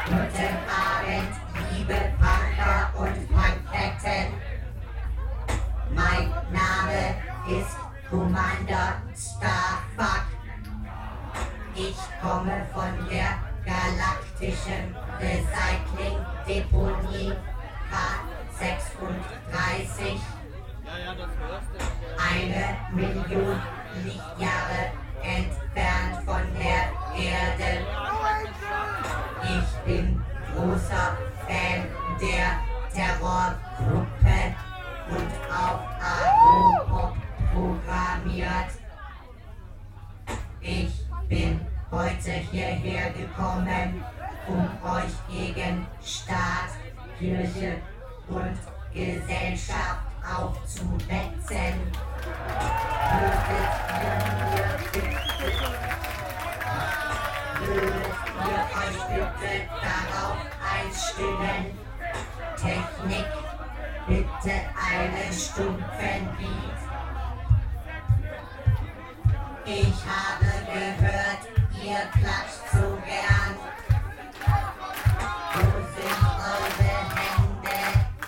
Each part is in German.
Guten Abend, liebe Punker und Punketten. Mein Name ist Commander Starfuck. Ich komme von der galaktischen Recycling-Deponie K36. 1.000.000 Lichtjahre entfernt von der Erde. Ich bin großer Fan der Terrorgruppe und auf Agropop programmiert. Ich bin heute hierher gekommen, um euch gegen Staat, Kirche und Gesellschaft aufzuwetzen. Würdet ihr euch bitte darauf einstimmen? Technik, bitte einen stumpfen Beat. Ich habe gehört, ihr klatscht so gern. Wo sind eure Hände?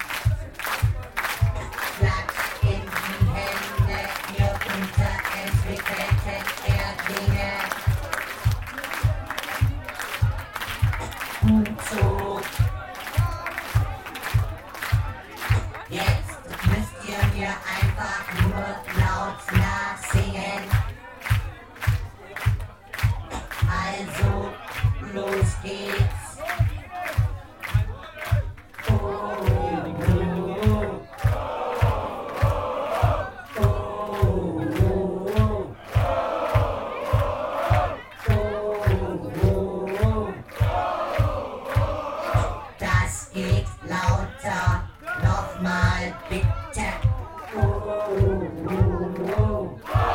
Klatscht in die Hände, ihr unterentwickelten Erdlinge. Gut so. Jetzt müsst ihr mir einfach nur laut nachsingen. Also, los geht's. Oh, oh, oh, oh. Das geht lauter. Nochmal bitte. Oh, oh, oh.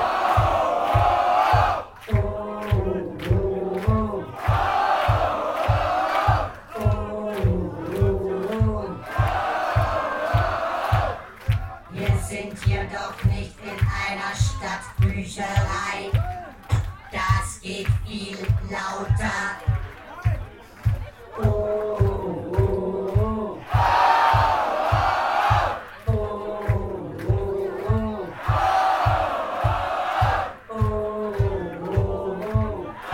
Wir sind hier doch nicht in einer Stadtbücherei. Das geht viel lauter. Oh, oh, oh. Oh, oh, oh.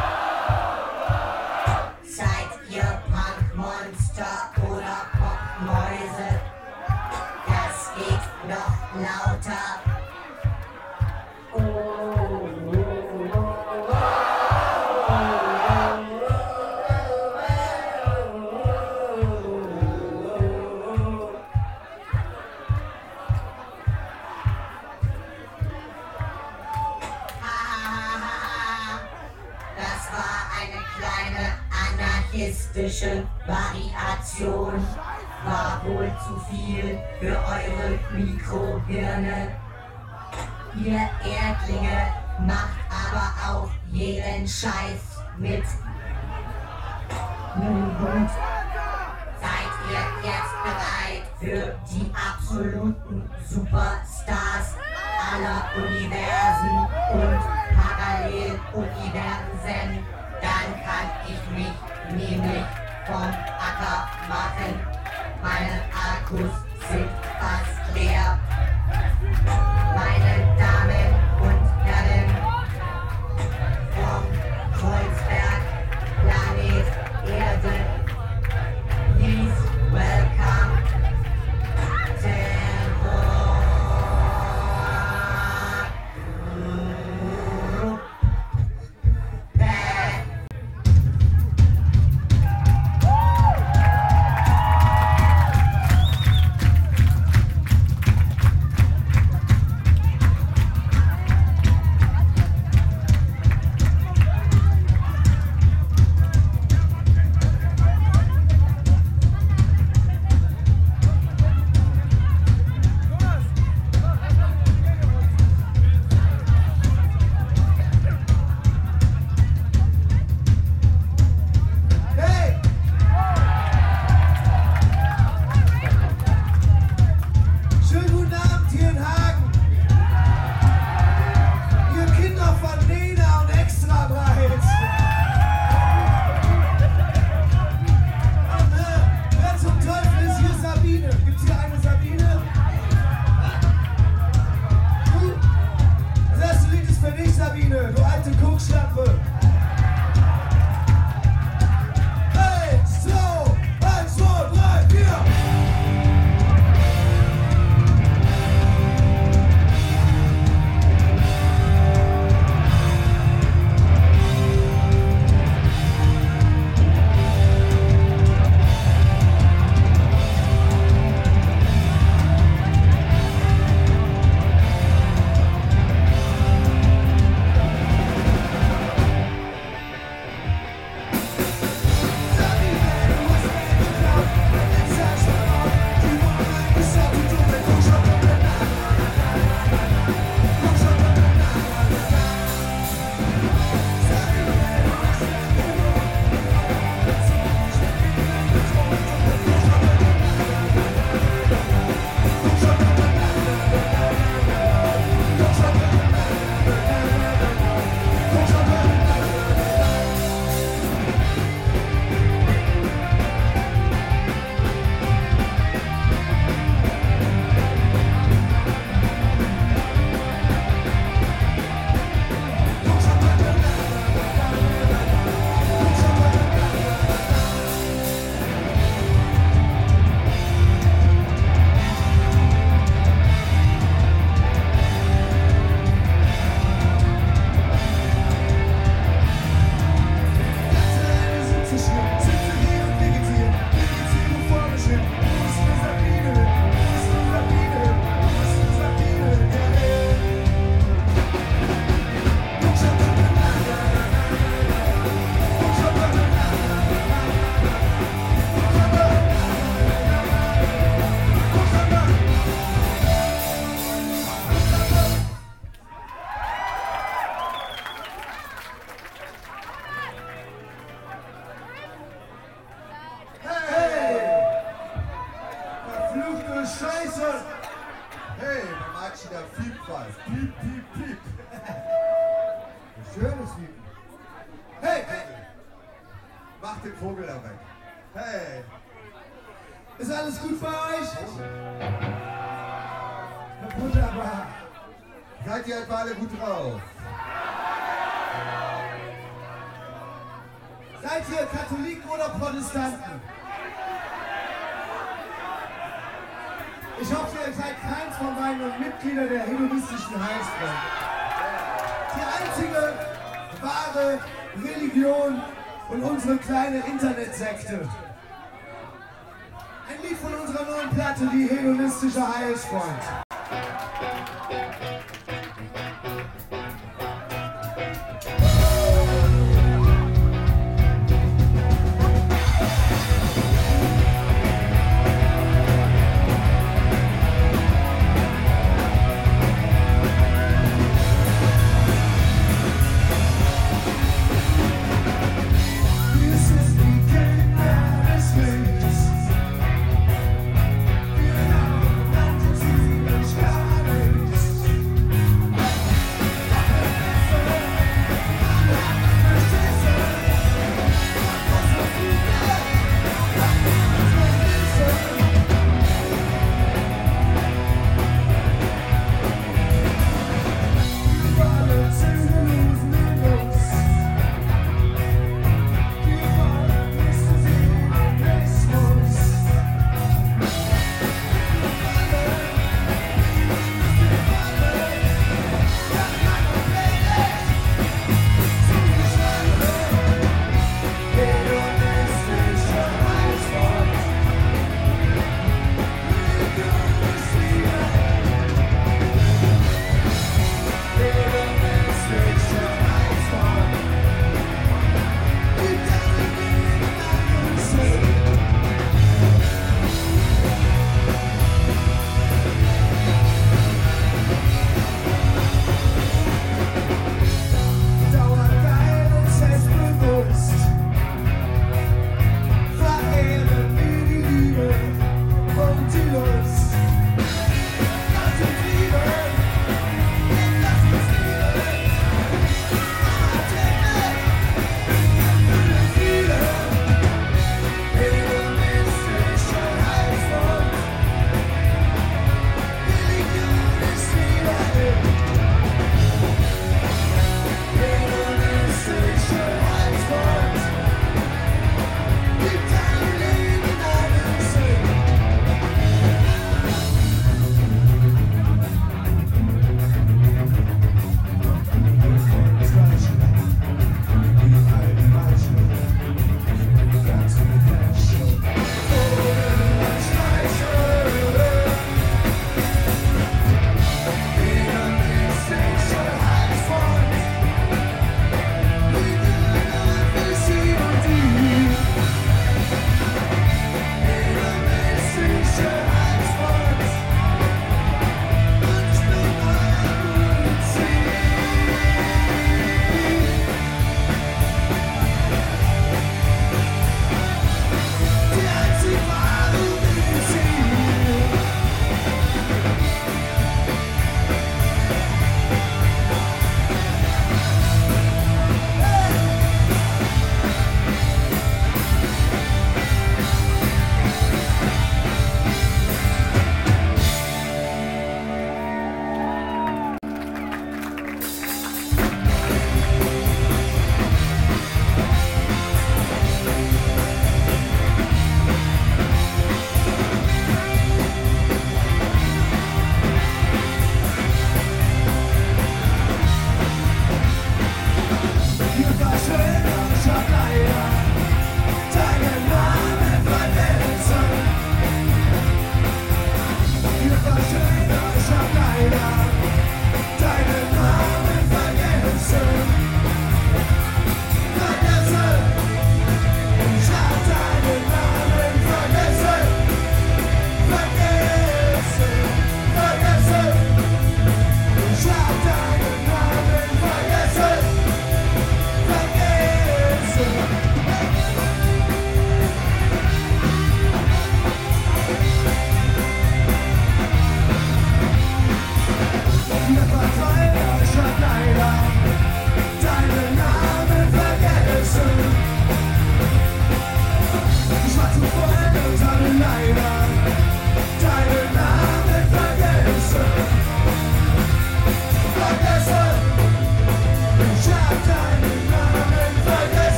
Seid ihr Punkmonster oder Popmäuse? Das geht noch lauter. Oh, oh, Das war eine kleine anarchistische Variation. War wohl zu viel für eure Mikrohirne. Ihr Erdlinge macht aber auch jeden Scheiß mit. Nun gut, seid ihr jetzt bereit für die absoluten Superstars aller Universen und Paralleluniversen? Dann kann ich mich nämlich vom Acker machen. Meine Akkus sind fast leer. Meine Damen und Herren, vom Kreuzberg, Planet Erde, please welcome Terror. Scheiße! Hey, der Martin der Piepweis. Piep, piep, piep. Schönes Lied. Hey, hey! Mach den Vogel da weg. Hey! Ist alles gut bei euch? Wunderbar. Seid ihr etwa alle gut drauf? Seid ihr Katholiken oder Protestanten? Ich hoffe, ihr seid keins von meinen Mitgliedern der hedonistischen Heilsfront. Die einzige wahre Religion und unsere kleine Internetsekte. Ein Lied von unserer neuen Platte, die hedonistische Heilsfront.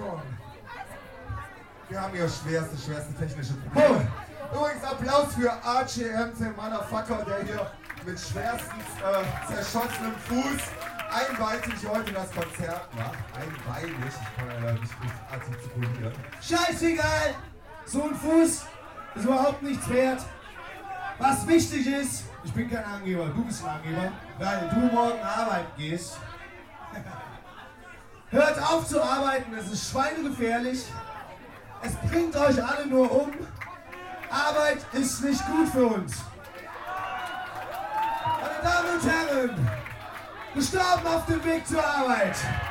Mikrofon. Wir haben hier schwerste technische Probleme. Übrigens Applaus für RGMT Motherfucker, der hier mit schwerstens zerschossenem Fuß einweitig heute das Konzert macht. Einweitig, ich kann ja nicht artikulieren. Scheißegal! So ein Fuß ist überhaupt nichts wert. Was wichtig ist, ich bin kein Angeber, du bist ein Angeber, weil du morgen arbeiten gehst. Hört auf zu arbeiten, es ist schweinegefährlich. Es bringt euch alle nur um. Arbeit ist nicht gut für uns. Meine Damen und Herren, gestorben auf dem Weg zur Arbeit.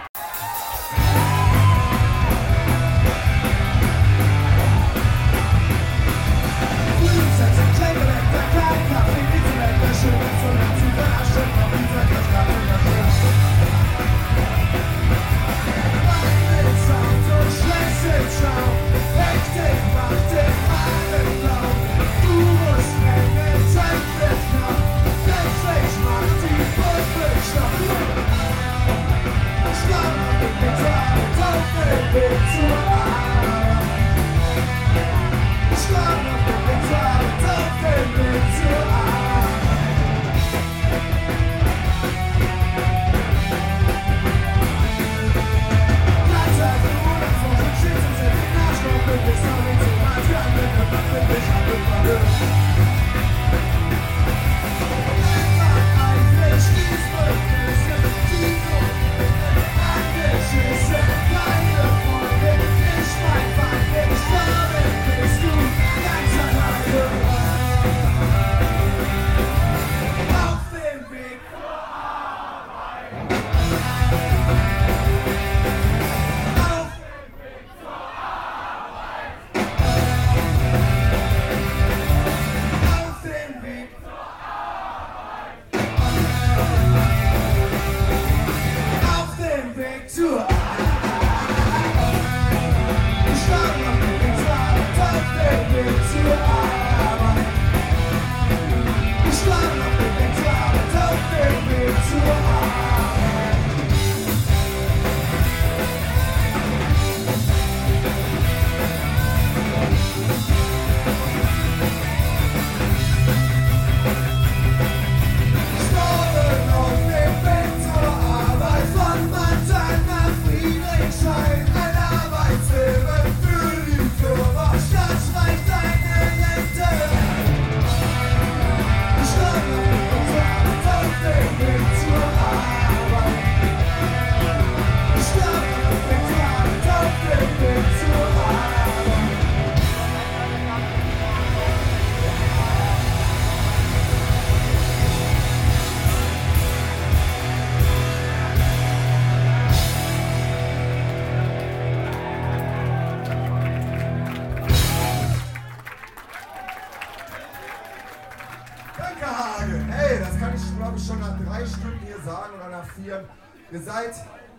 Schon nach 3 Stunden hier sagen oder nach 4. Ihr seid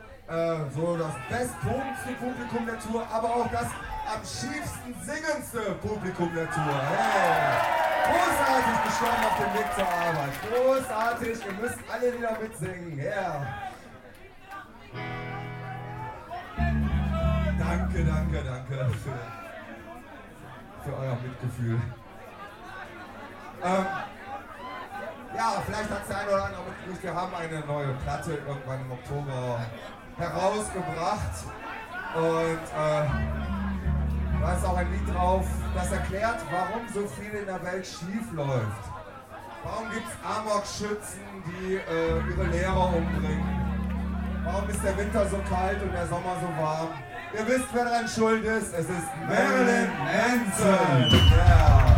so das besttonigste Publikum der Tour, aber auch das am schiefsten singendste Publikum der Tour. Hey! Großartig, gestorben auf dem Weg zur Arbeit. Großartig, ihr müsst alle wieder mitsingen. Yeah. Danke für euer Mitgefühl. Ja, vielleicht hat es der eine oder andere mitgekriegt, wir haben eine neue Platte irgendwann im Oktober herausgebracht und da ist auch ein Lied drauf, das erklärt, warum so viel in der Welt schief läuft. Warum gibt es Amokschützen, die ihre Lehrer umbringen? Warum ist der Winter so kalt und der Sommer so warm? Ihr wisst, wer daran schuld ist, es ist Marilyn Manson! Yeah.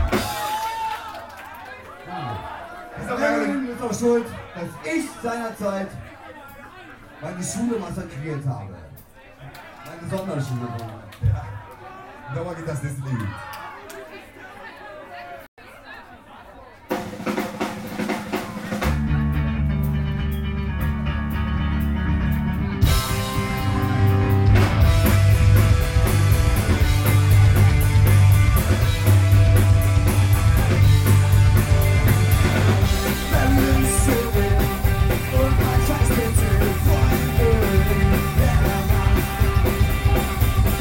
Marilyn ist auch schuld, dass ich seinerzeit meine Schule massakriert habe. Meine Sonderschule. Ja. Darum geht das nächste Lied. Und mein Scheiß bitte Freunde,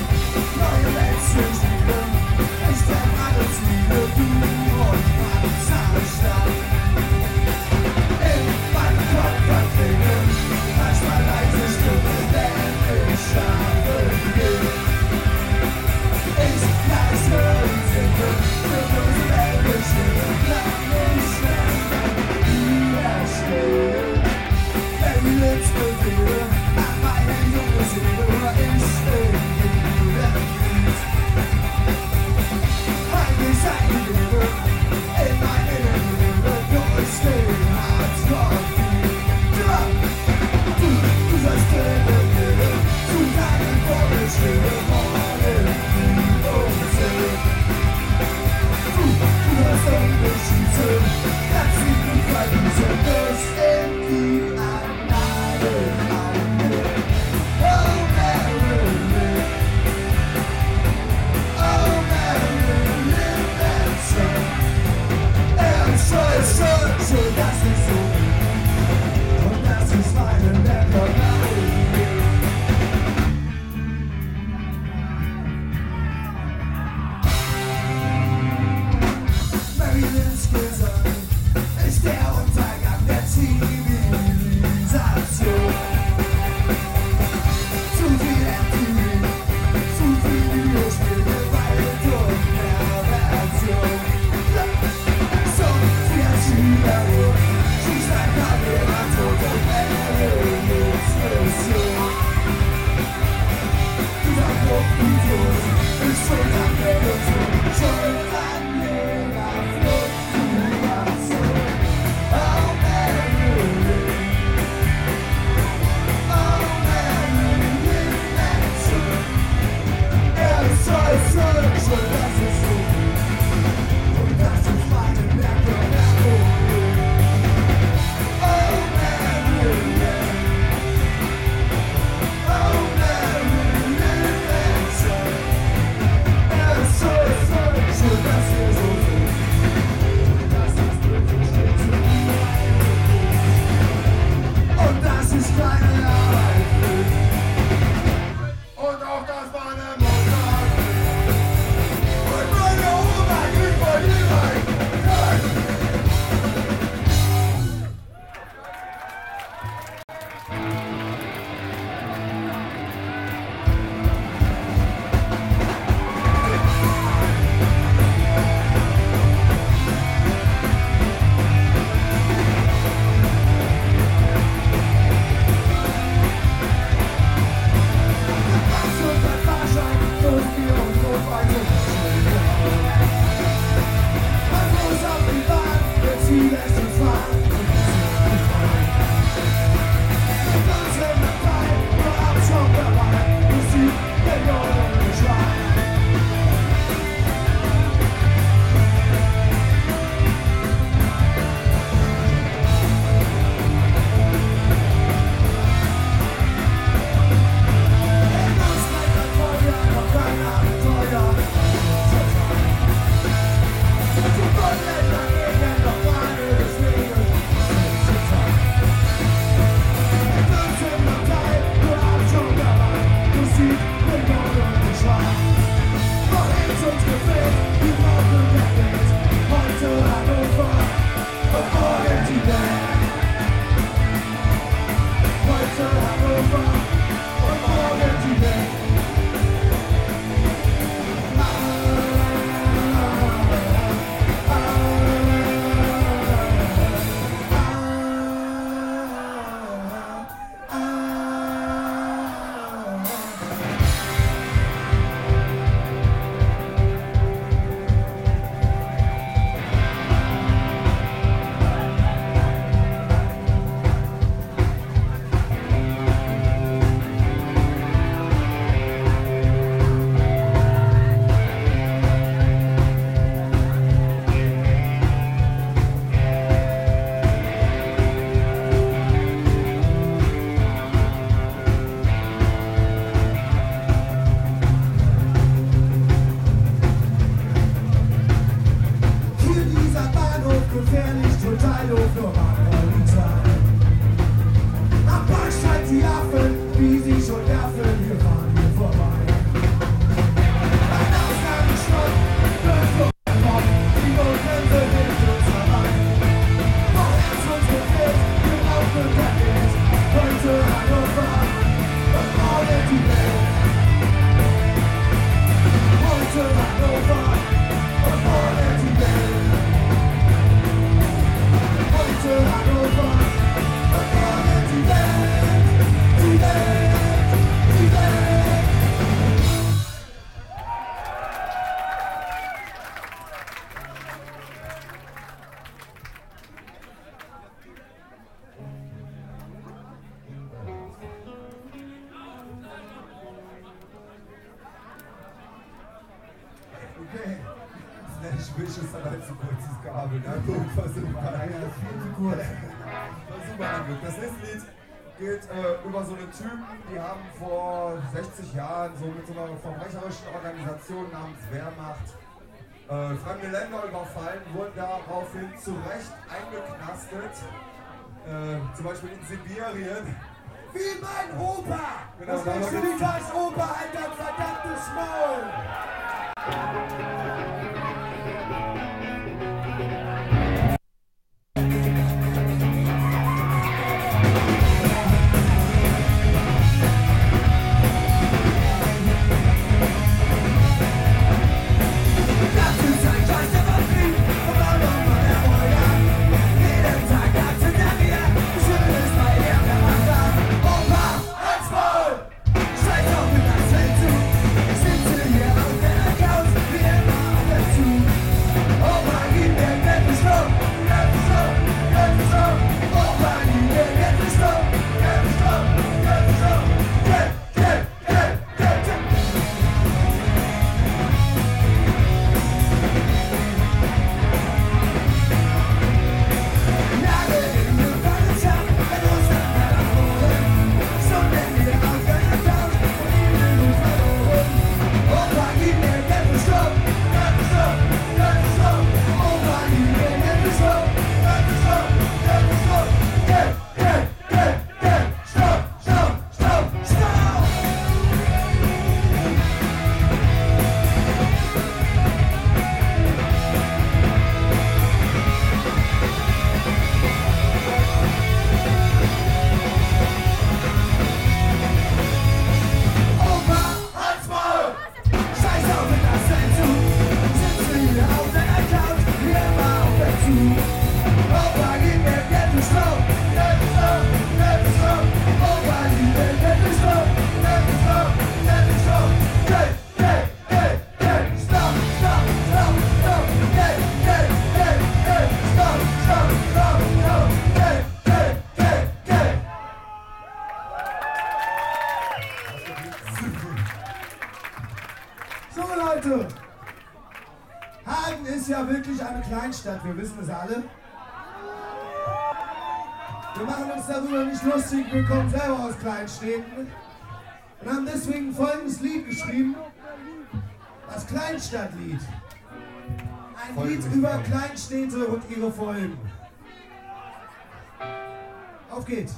Okay. Slash Wish ist aber zu kurzes Kabel. Na gut, versuch mal. Ja, das ist viel zu kurz. Versuch mal, Glück. Das nächste Lied geht über so einen Typen, die haben vor 60 Jahren so mit so einer verbrecherischen Organisation namens Wehrmacht fremde Länder überfallen, wurden daraufhin zu Recht eingeknastet. Zum Beispiel in Sibirien. Wie mein Opa! Genau, Das nächste Lied heißt Opa, halt dein verdammtes Maul! Scheiß auf mit das Feld zu, ich sitze hier auf Leute! Hagen ist ja wirklich eine Kleinstadt, wir wissen es alle. Wir machen uns darüber nicht lustig, wir kommen selber aus Kleinstädten und haben deswegen folgendes Lied geschrieben, das Kleinstadtlied. Ein Lied über Kleinstädte und ihre Folgen. Auf geht's!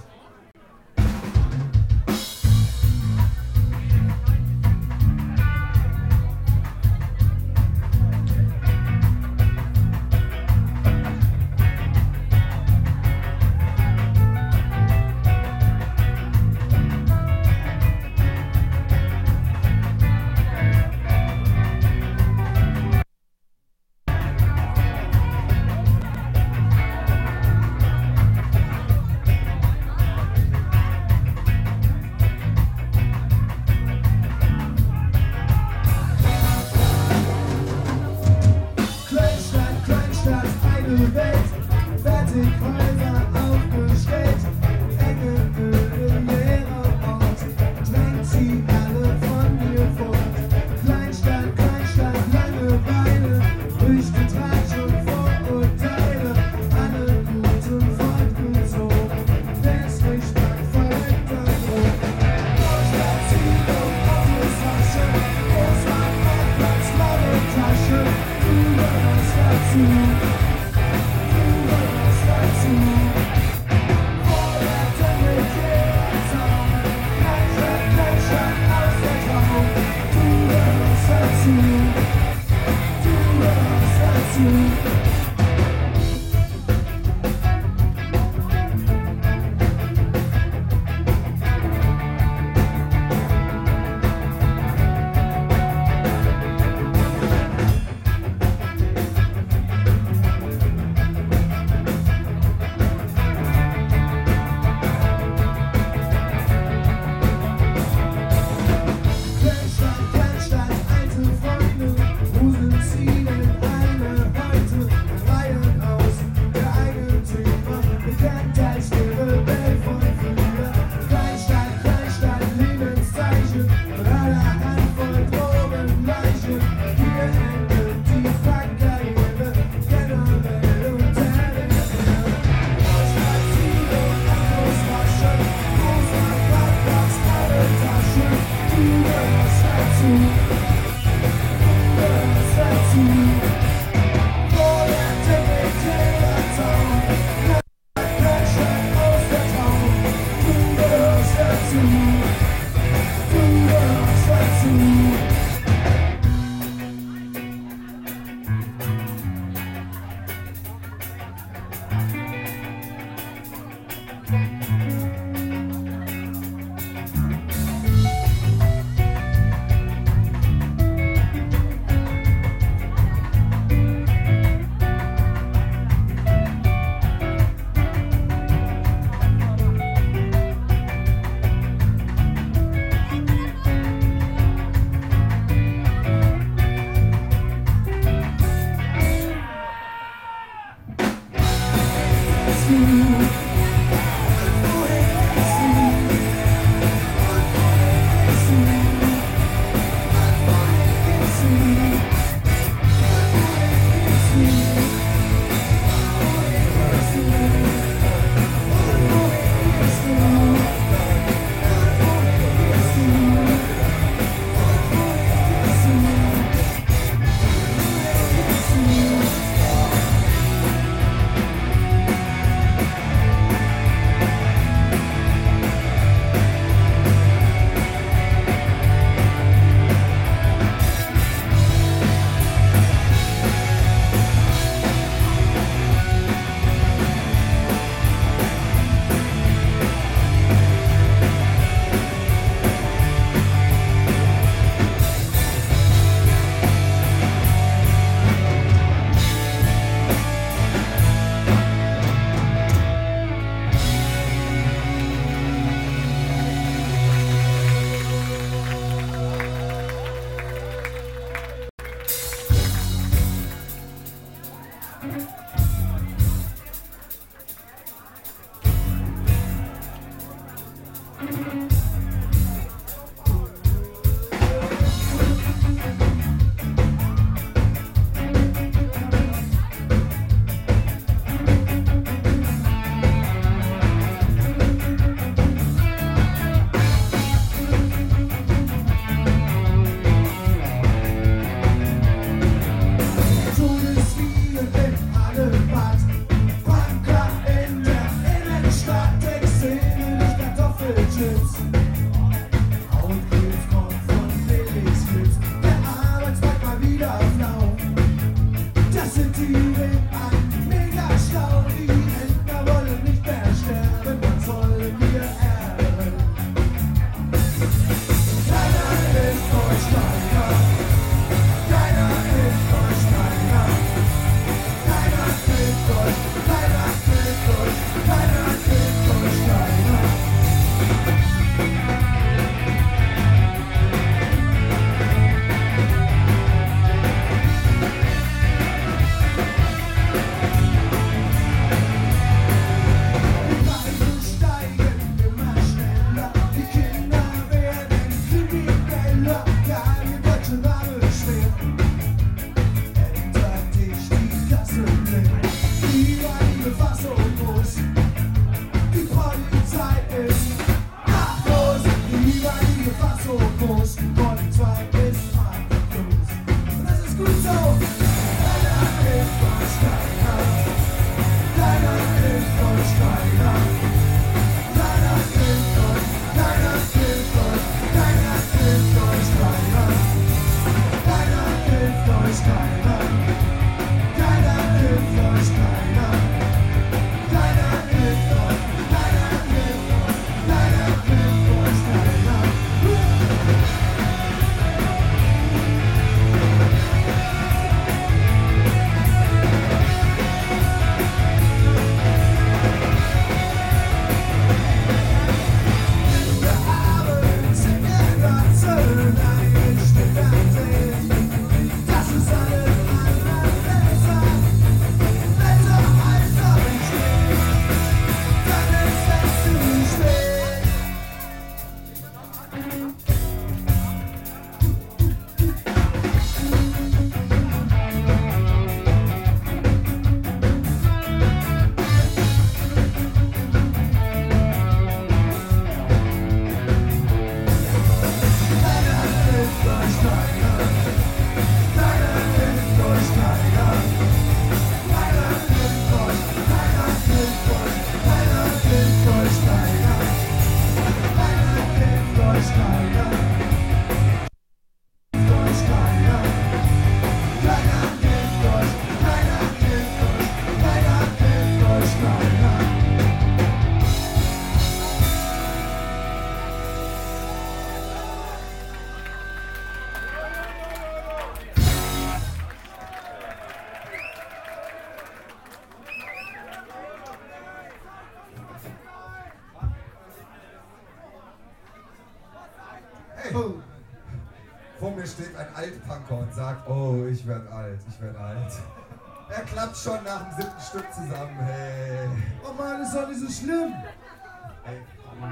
steht ein Altpunker und sagt, oh, ich werde alt, ich werde alt. Er klappt schon nach dem 7. Stück zusammen, hey. Oh Mann, ist doch nicht so schlimm. Hey.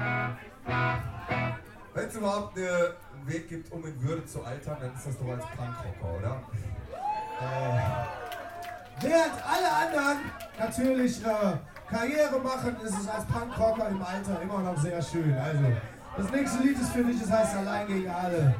Wenn es überhaupt einen Weg gibt, um in Würde zu altern, dann ist das doch als Punkrocker, oder? Während alle anderen natürlich Karriere machen, ist es als Punkrocker im Alter immer noch sehr schön. Also, das nächste Lied ist für dich, das heißt Allein gegen alle.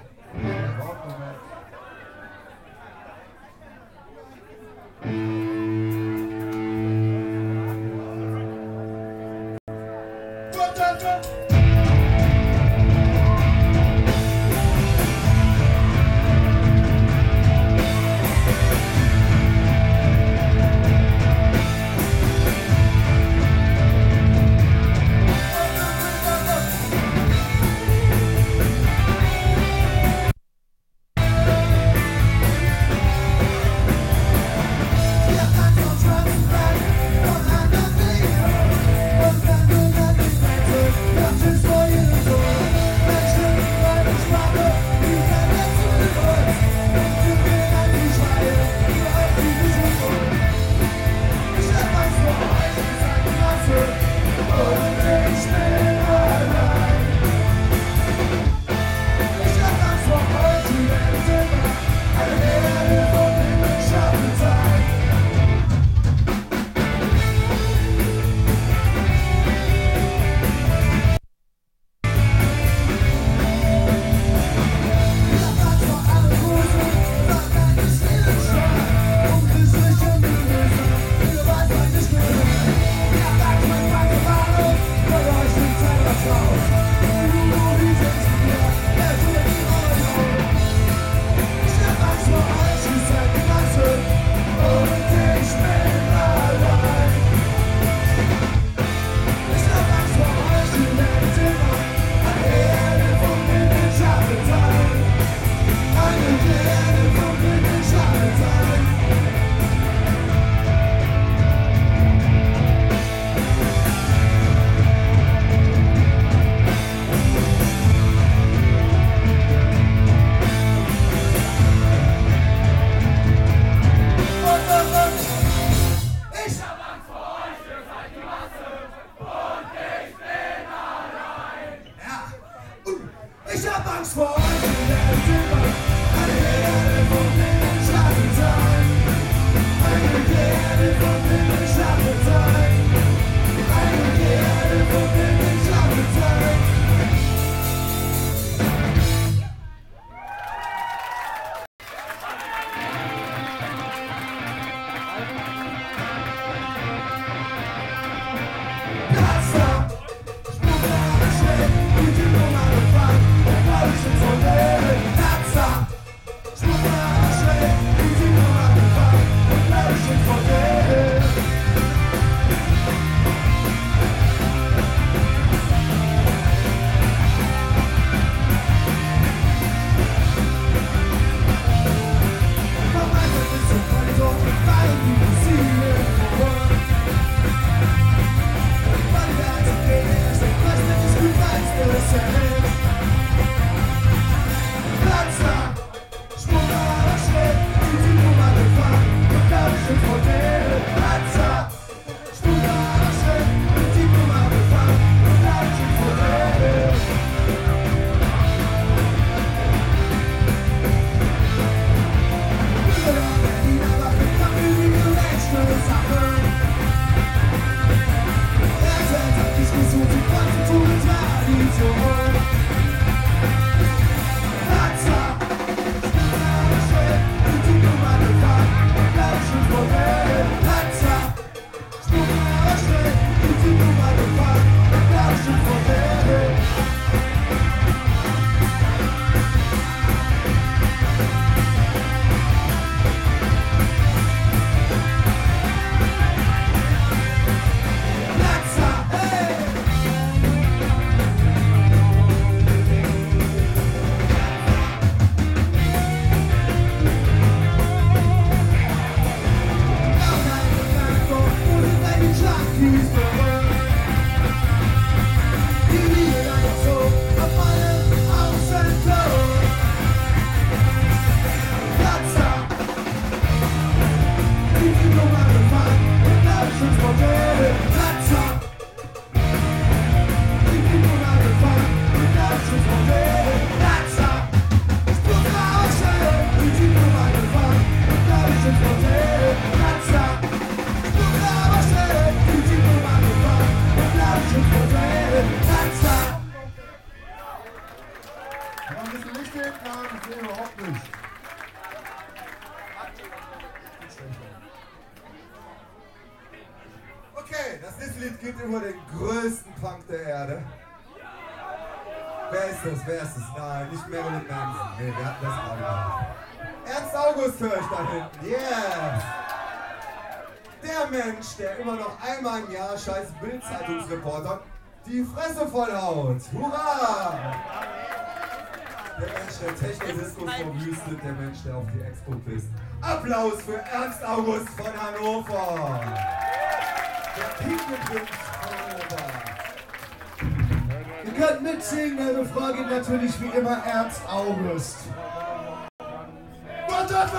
Das Lied geht über den größten Punk der Erde. Wer ist das? Wer ist das? Nein, nicht Marilyn Manson. Nee, wir hatten das gerade gemacht. Ernst August höre ich da hinten. Yeah! Der Mensch, der immer noch einmal im Jahr scheiß Bild-Zeitungsreporter die Fresse vollhaut. Hurra! Der Mensch, der Techno-Discos verwüstet, der Mensch, der auf die Expo pisst. Applaus für Ernst August von Hannover! Der Pinguin-Prinz von Hannover. Ihr könnt mitsingen, der Refrain geht natürlich wie immer Ernst August. Warte! Ernst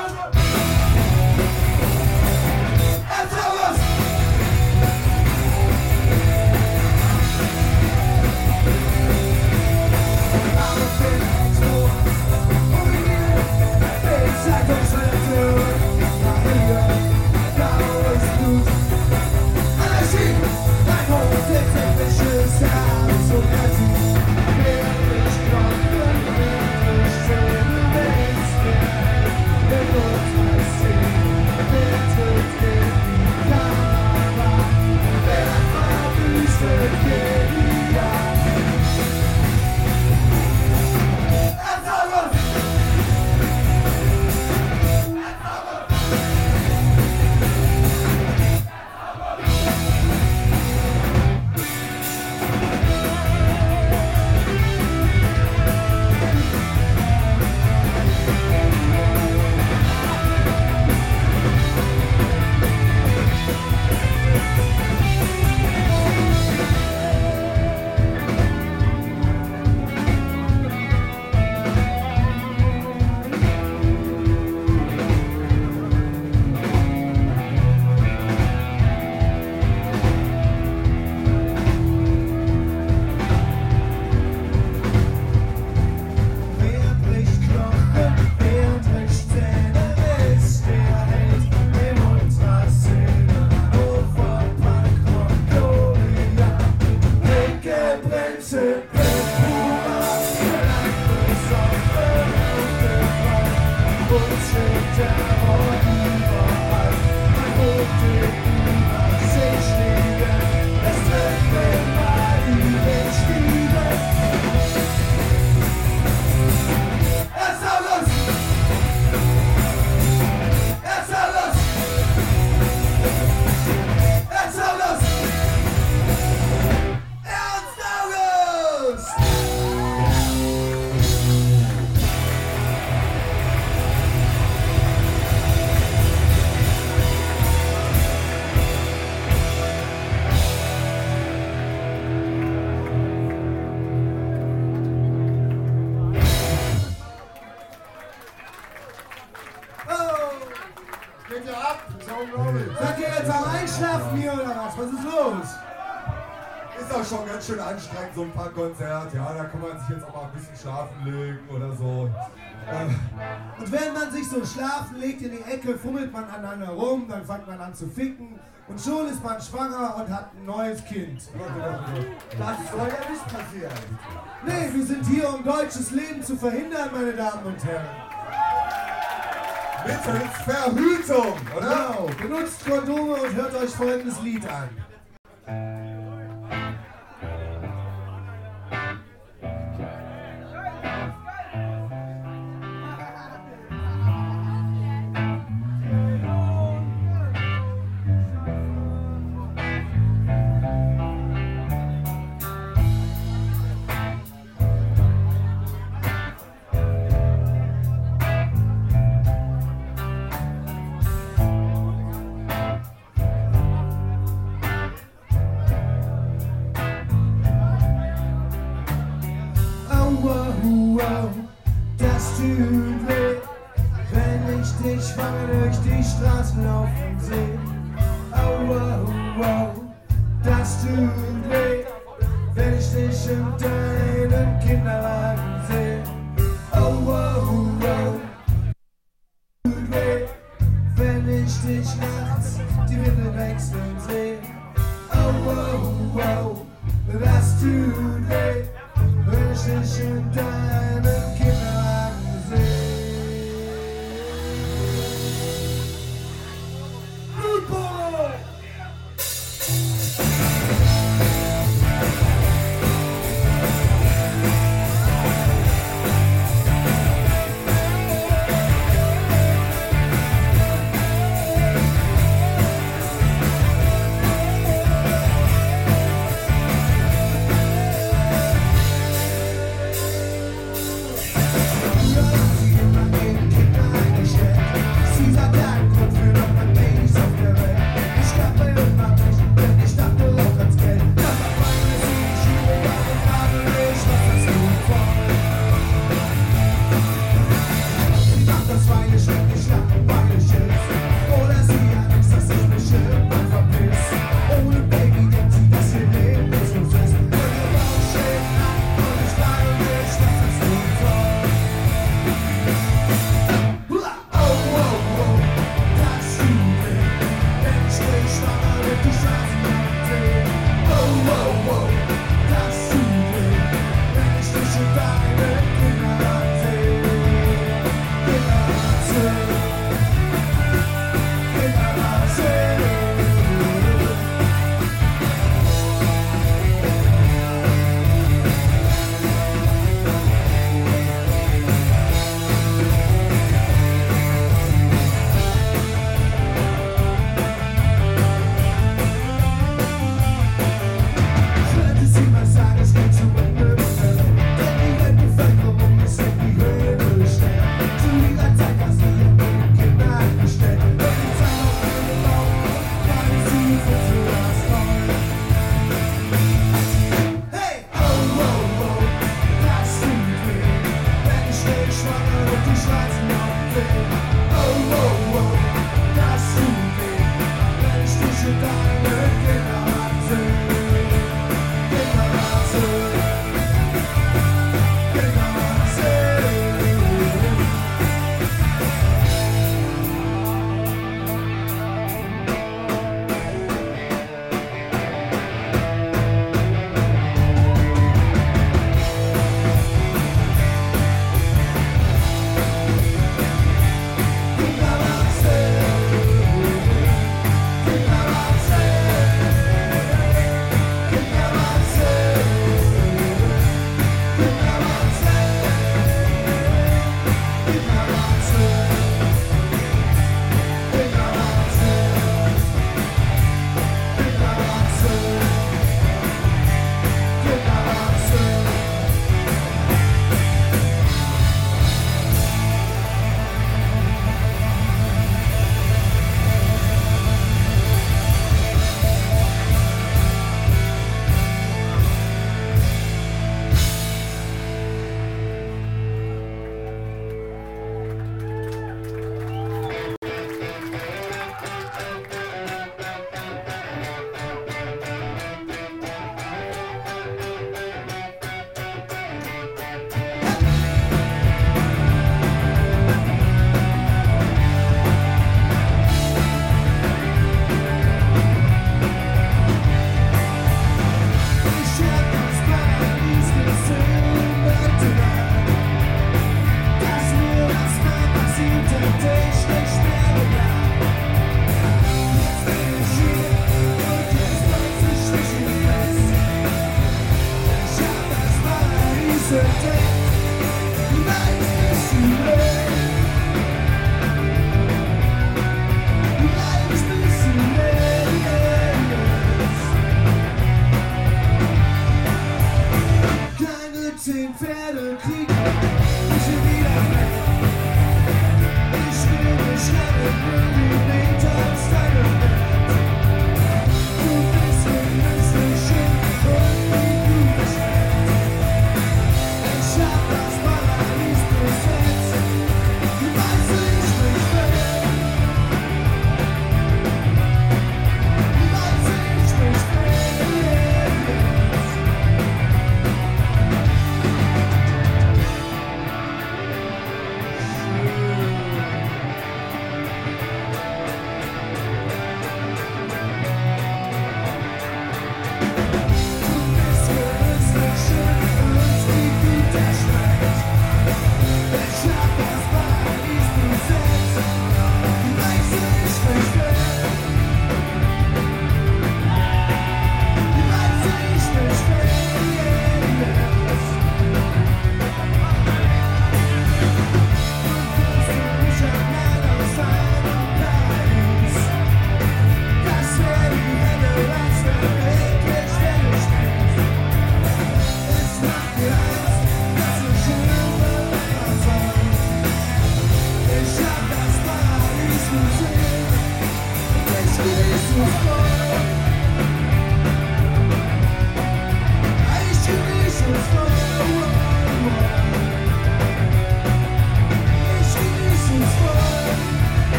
August! Seid ihr jetzt am Einschlafen hier oder was? Was ist los? Ist auch schon ganz schön anstrengend, so ein paar Konzert. Ja, da kann man sich jetzt auch mal ein bisschen schlafen legen oder so. Und wenn man sich so schlafen legt in die Ecke, fummelt man aneinander rum, dann fängt man an zu ficken und schon ist man schwanger und hat ein neues Kind. Das soll ja nicht passieren. Nee, wir sind hier, um deutsches Leben zu verhindern, meine Damen und Herren. Mittels Verhütung, oder? Genau, benutzt Kondome und hört euch folgendes Lied an. Das tut weh, wenn ich dich schwanger durch die Straßen laufen sehe. Das tut weh, wenn ich dich in deinem Kinderwagen sehe. Tut weh, wenn ich dich nachts die Windel wechseln sehe. Das tut weh, wenn ich dich in deinem Kinderwagen sehe. Blutbowl!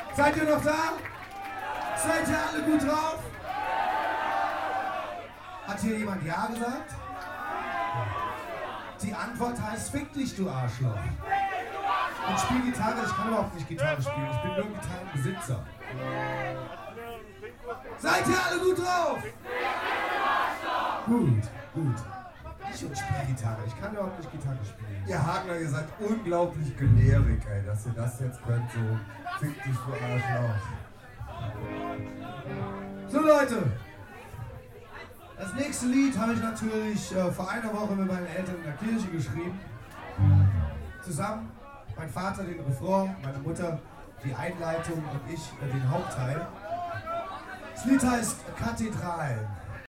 Seid ihr noch da? Seid ihr alle gut drauf? Hat hier jemand Ja gesagt? Die Antwort heißt Fick dich, du Arschloch. Ich spiele Gitarre, ich kann überhaupt nicht Gitarre spielen, ich bin nur Gitarrenbesitzer. Seid ihr alle gut drauf? Gut, gut. Ich spiele Gitarre, ich kann überhaupt nicht Gitarre spielen. Ihr Hagner, ihr seid unglaublich gelehrig, ey, dass ihr das jetzt könnt, so fick dich, du Arschloch. So Leute, das nächste Lied habe ich natürlich vor einer Woche mit meinen Eltern in der Kirche geschrieben. Zusammen, mein Vater den Refrain, meine Mutter die Einleitung und ich den Hauptteil. Das Lied heißt Kathedralen.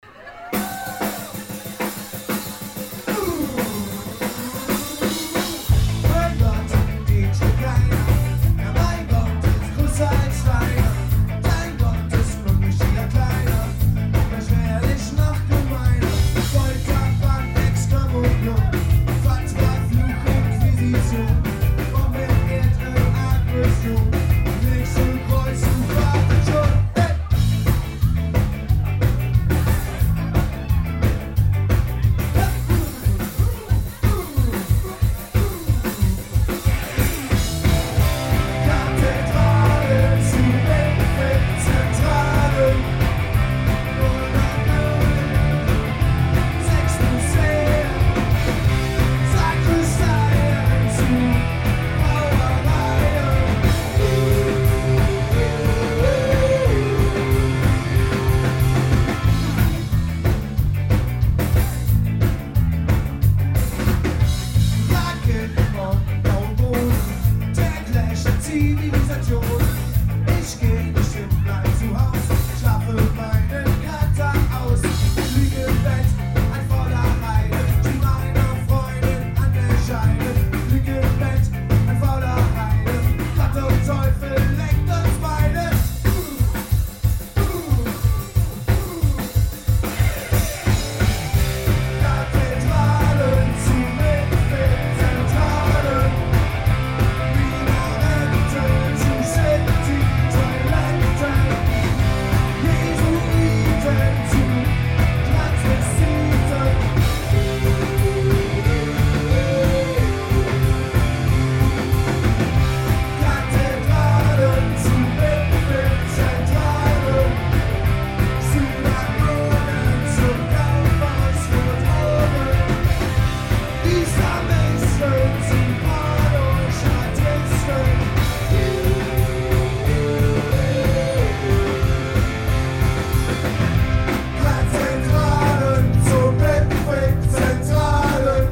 Mein Gott, den steht keiner. Ja, mein Gott ist größer als deiner. Dein Gott ist nur nicht wieder kleiner. Beschwerlich noch gemeiner. Folter, Band, Exkommunion. Fatwa, Fluch, Inquisition. Bombe, Erdöl, Aggression. Links und Kreuz, du wartet schon. Kathedralen zu Zentralen. 6 Museen, Sakristeien zu Brauereien. Raketen und Bauboden, der Clash der Zivilisation. Ich geh bestimmt gleich zu Haus, schlafe meinen Kater aus. Liege im Bett, ein voller Heide, zieh meiner Freundin an der Scheide. Liege im Bett, ein voller Heide, Kater und Teufel leckt uns beide. Kathedralen zu Zentralen. Minarette zu City Toiletten. Jesuiten zu Transvestiten. Kathedralen zu Zentralen. Synagogen zu Kaufhaus für Drogen. Islamisten zu Pornostatisten. Kathedralen zu Zentralen.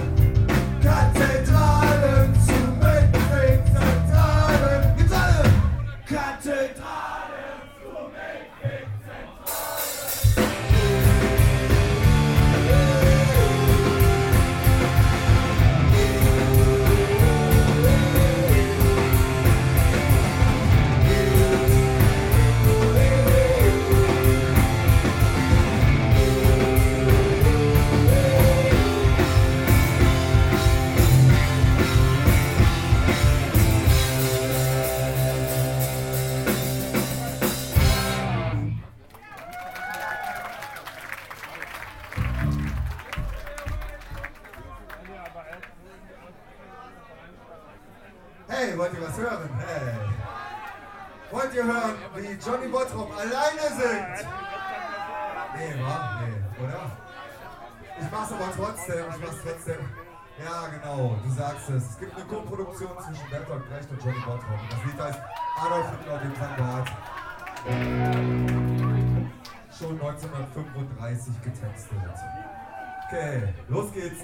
Kathedralen zu Zentralen. Gibt's alle? Kathedralen zu Hey, wollt ihr was hören? Hey. Wollt ihr hören, wie Johnny Bottrop alleine singt? Nee, wa? Nee, oder? Ich mach's aber trotzdem, Ja, genau, du sagst es. Es gibt eine Co-Produktion zwischen Bertolt Brecht und Johnny Bottrop. Das Lied heißt Adolf Hitler, den Kandidat. Schon 1935 getextet. Okay, los geht's.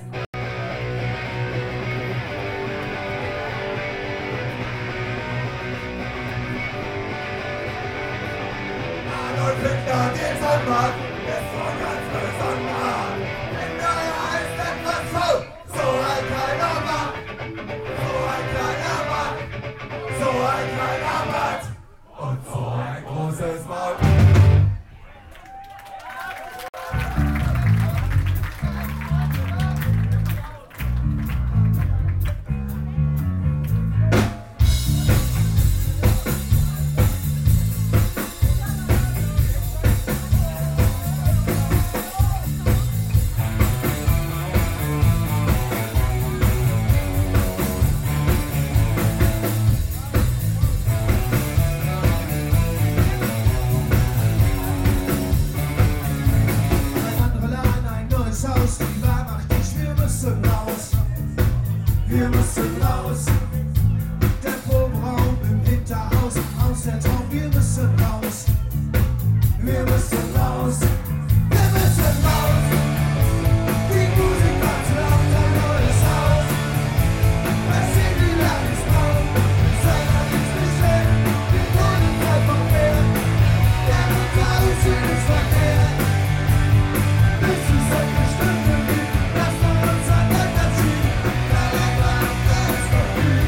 Adolf Hitler, den Soldat, ist so ganz besonders. Denn er ist etwas so ein kleiner Mann, so ein kleiner Mann, so ein kleiner Mann und so ein großes Maul. raus. Der Proberaum im Hinterhaus, aus der Traum, wir müssen raus. Wir müssen raus. Wir müssen raus. Die Musik macht laut, ein neues Haus. Was sind die Landesbaum? Seiner ist bestellt, wir wollen frei vom Meer. Der Draußen ist verkehrt. Bis es eine Stunde gibt, dass man uns aneinanderzieht. La la la, das Verfühl.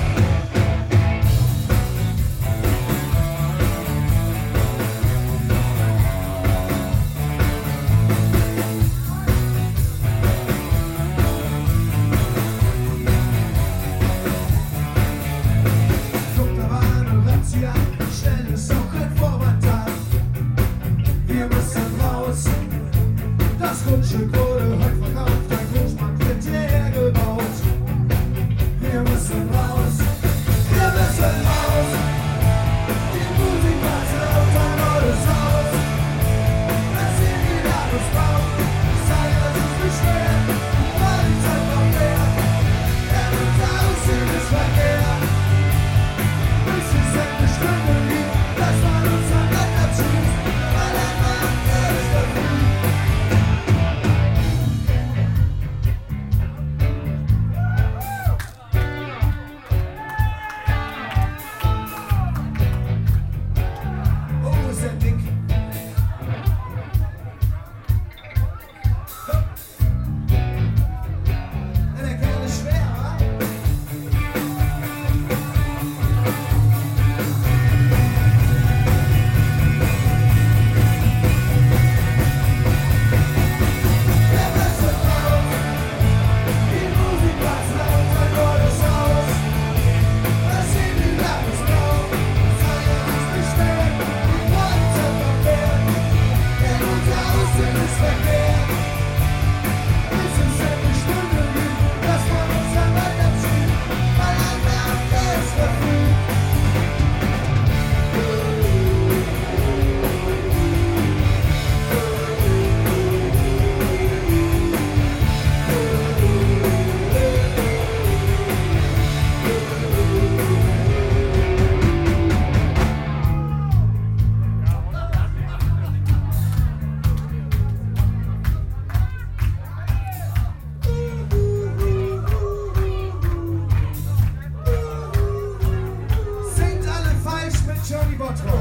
Guck da ran und lass sie an, schnell ist auch ein Vorwandtag. Wir müssen raus. Das Grundstück wurde heute verkauft, ein Großmarkt wird hierher gebaut. Wir müssen raus. Wir müssen raus. Die Musik macht laut, ein neues Haus. Was sind die Landesbaum? Sei das ist beschwert, die Polizei kommt her. Der draußen ist verkehrt. Bis es eine Stunde gibt, dass man uns aneinander zieht. Weil ein Mann ist verfügt. Oh, ist der dick. Ja, der Kerl ist schwer, wa? Wir müssen raus. Die Musik macht laut, ein neues Haus. Was sind die Landesbaum? Sei ja nicht bestellt, die Polizei verfährt. Der draußen ist verkehrt. Bis es eine Stunde gibt, dass man uns aneinanderzieht. Weil ein Mann ist verfügt. Singt alle falsch mit Johnny Bottrop.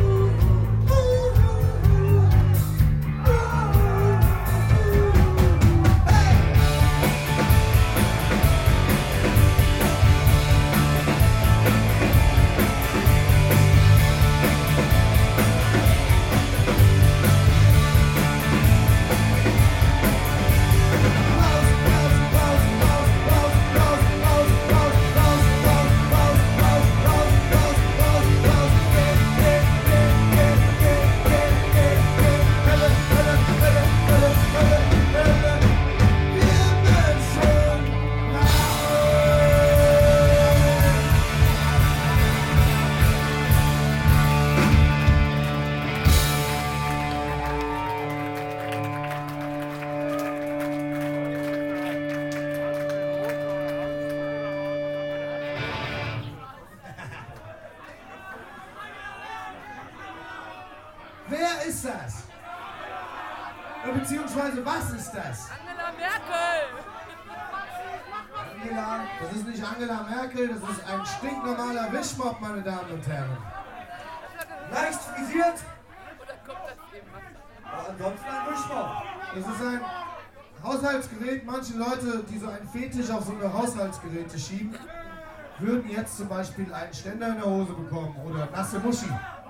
Wer ist das? Beziehungsweise, was ist das? Angela Merkel! Angela, das ist nicht Angela Merkel, das ist ein stinknormaler Wischmopp, meine Damen und Herren. Leicht frisiert, Oder kommt das jemand? aber ansonsten ein Wischmopp. Das ist ein Haushaltsgerät. Manche Leute, die so einen Fetisch auf so eine Haushaltsgeräte schieben, würden jetzt zum Beispiel einen Ständer in der Hose bekommen oder nasse Muschi.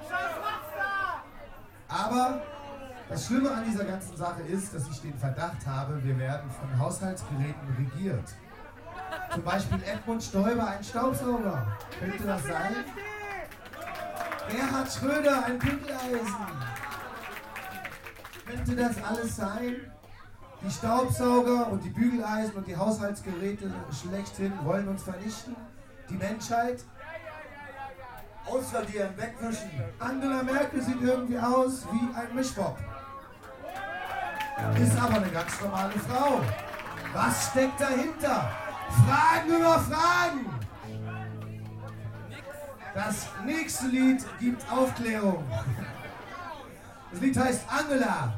Aber das Schlimme an dieser ganzen Sache ist, dass ich den Verdacht habe, wir werden von Haushaltsgeräten regiert. Zum Beispiel Edmund Stoiber, ein Staubsauger. Könnte das sein? Gerhard Schröder, ein Bügeleisen. Könnte das alles sein? Die Staubsauger und die Bügeleisen und die Haushaltsgeräte schlechthin wollen uns vernichten? Die Menschheit? Ausradieren, wegwischen. Angela Merkel sieht irgendwie aus wie ein Mischbob. Ist aber eine ganz normale Frau. Was steckt dahinter? Fragen über Fragen. Das nächste Lied gibt Aufklärung. Das Lied heißt Angela.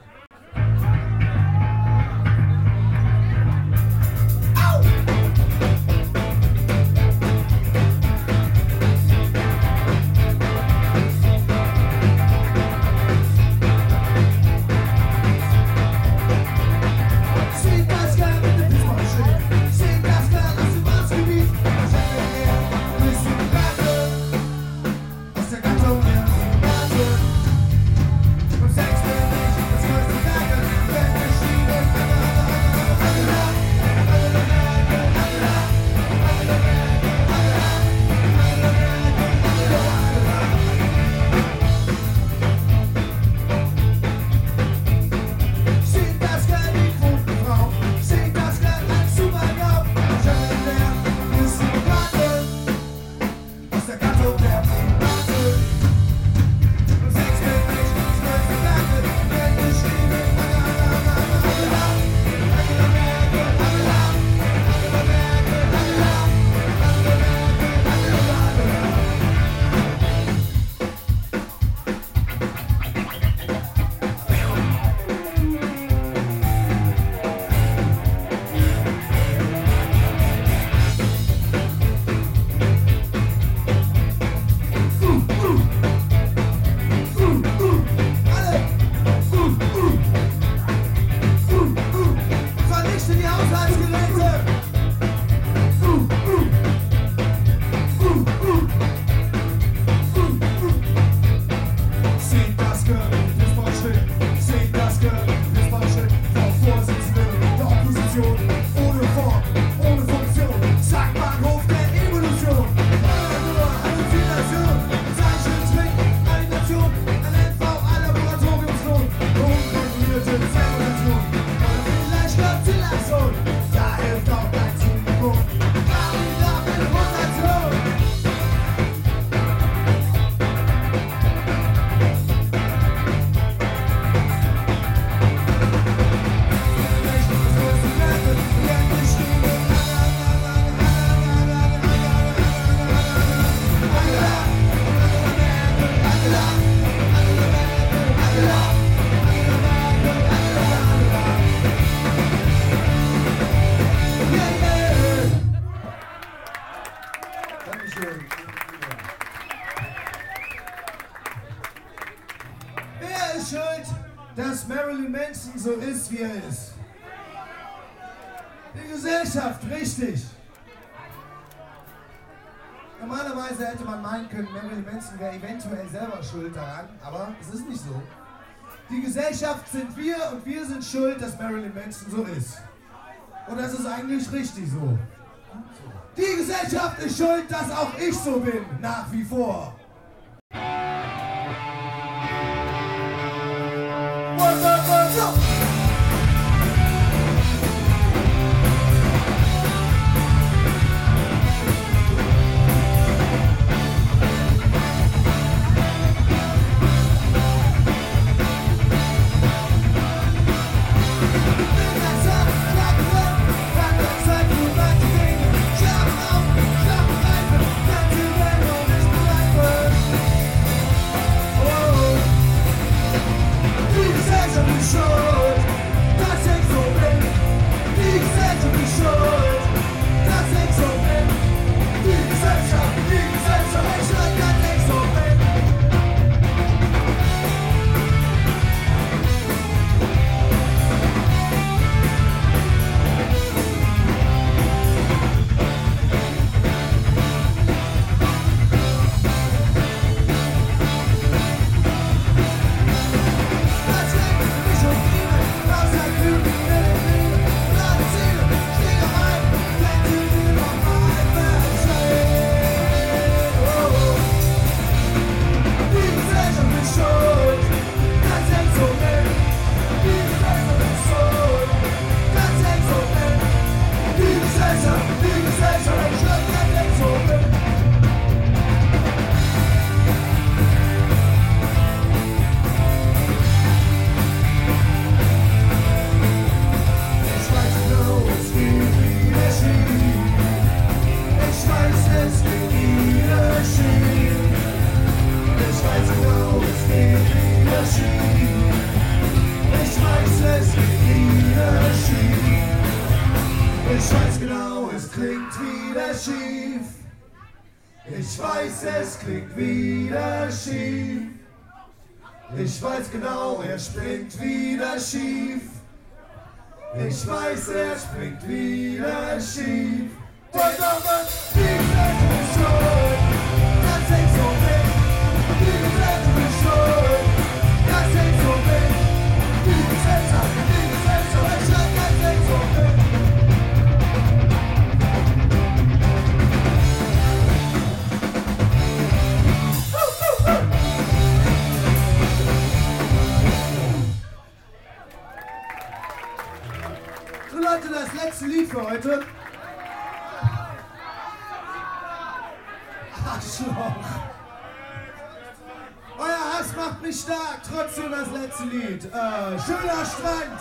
Wer ist schuld, dass Marilyn Manson so ist, wie er ist? Die Gesellschaft, richtig. Normalerweise hätte man meinen können, Marilyn Manson wäre eventuell selber schuld daran, aber es ist nicht so. Die Gesellschaft sind wir und wir sind schuld, dass Marilyn Manson so ist. Und das ist eigentlich richtig so. Die Gesellschaft ist schuld, dass auch ich so bin, nach wie vor. Show. schief. Ich weiß, es klingt wieder schief. Ich weiß genau, er springt wieder schief. Ich weiß, er springt wieder schief. Und aber die Welt ist schuld, das hängt so weg. Die Welt ist schuld, das hängt so weg. Die Gesellschaft, ich hab das hängt so weg. So Leute, das letzte Lied für heute. Arschloch. Euer Hass macht mich stark, trotzdem das letzte Lied. Schöner Strand.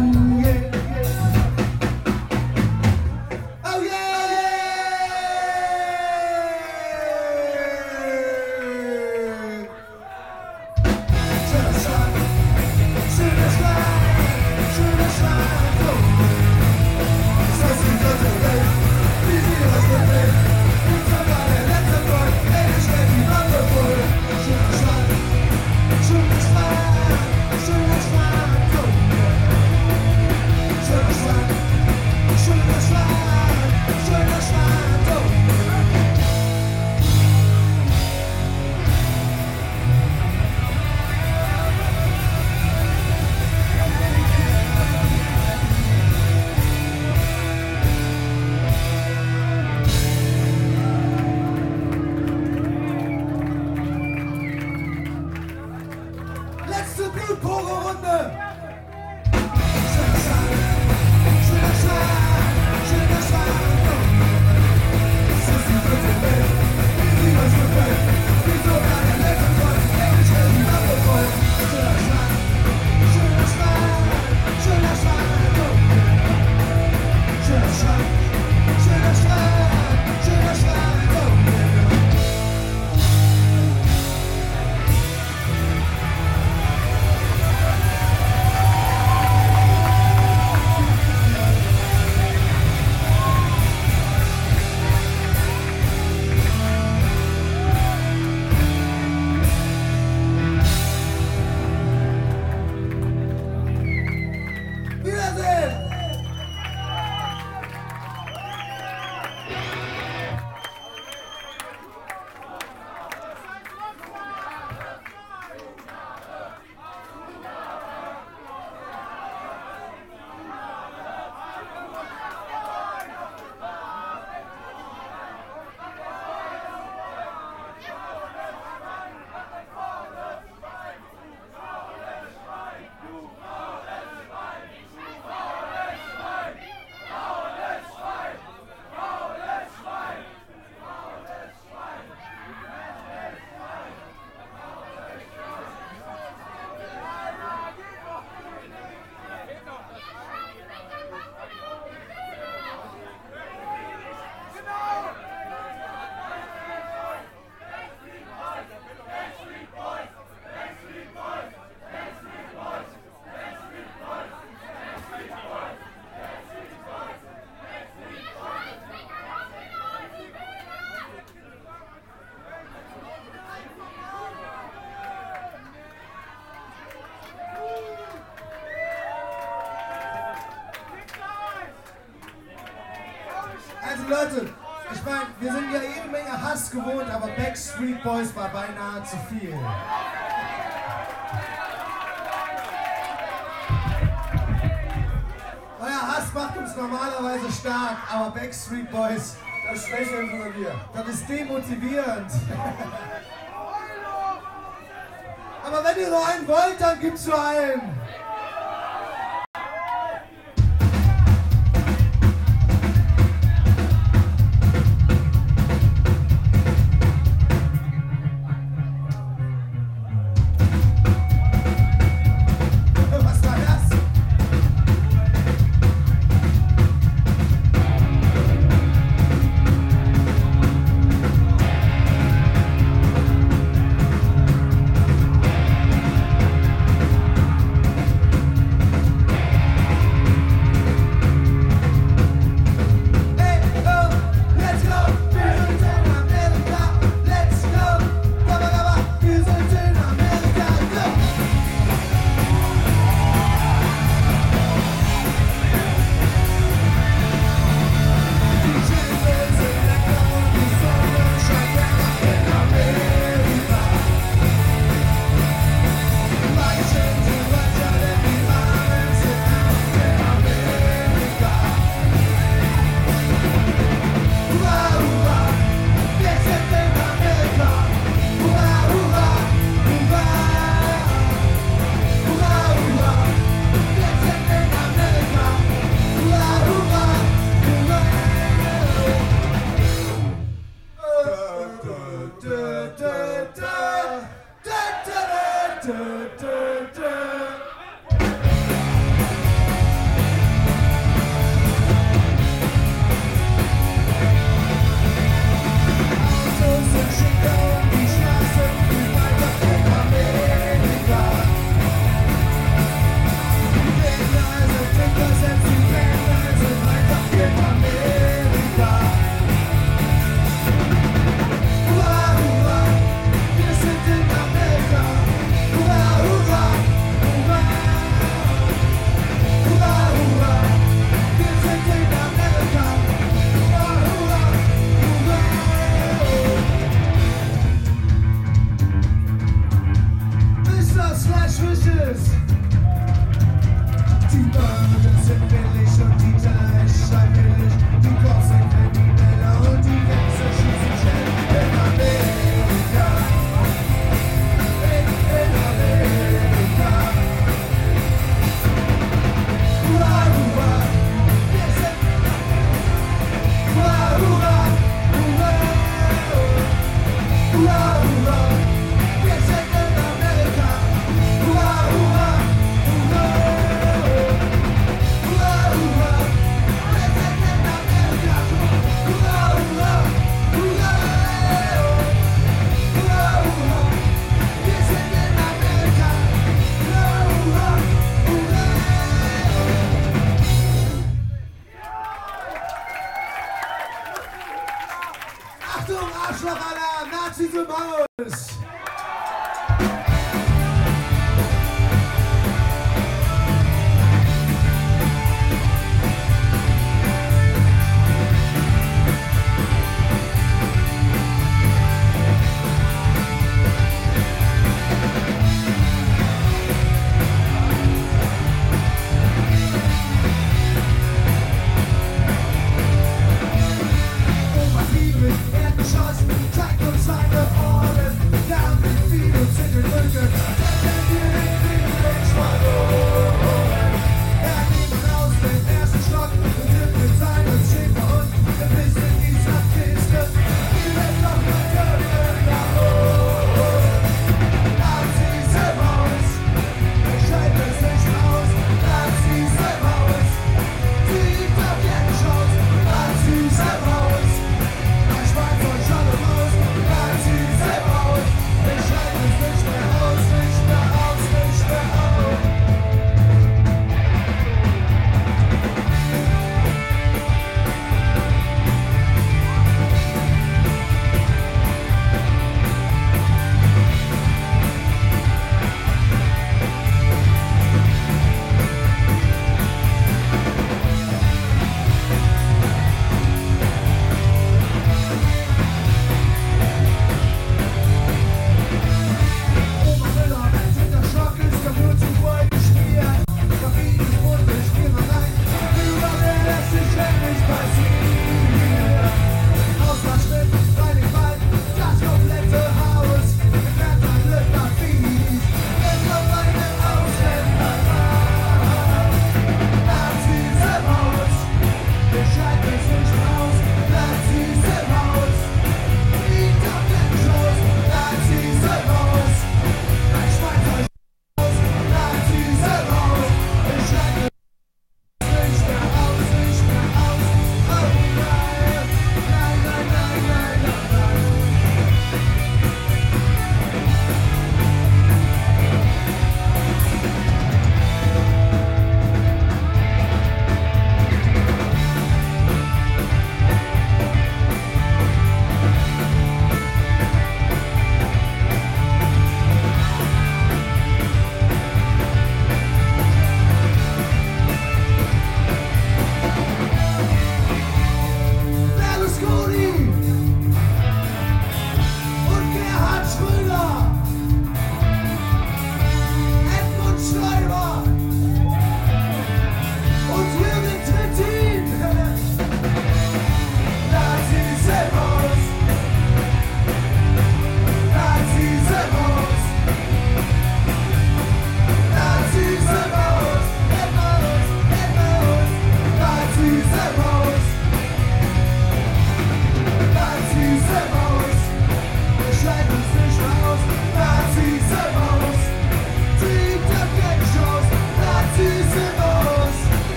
Leute, ich meine, wir sind ja jede Menge Hass gewohnt, aber Backstreet Boys war beinahe zu viel. Euer Hass macht uns normalerweise stark, aber Backstreet Boys, das schwächeln wir. Das ist demotivierend. Aber wenn ihr nur einen wollt, dann gibt's nur einen.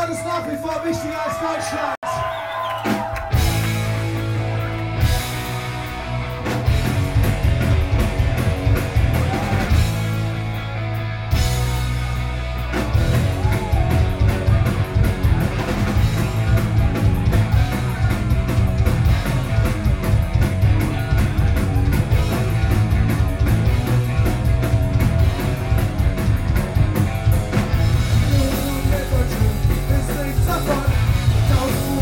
Heimat ist nach wie vor wichtiger als Deutschland. Ist nichts davon. 1000